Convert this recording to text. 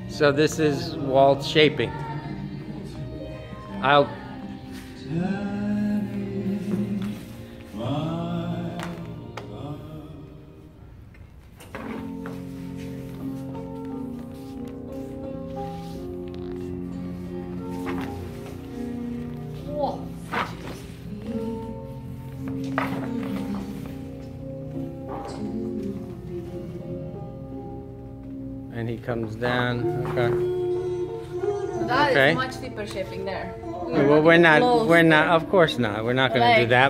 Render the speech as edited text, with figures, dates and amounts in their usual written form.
So this is Walt shaping. I'll... Whoa. And he comes down. Okay. That Okay. is much deeper shaping there. Well, we're not. Of course not. We're not going to do that.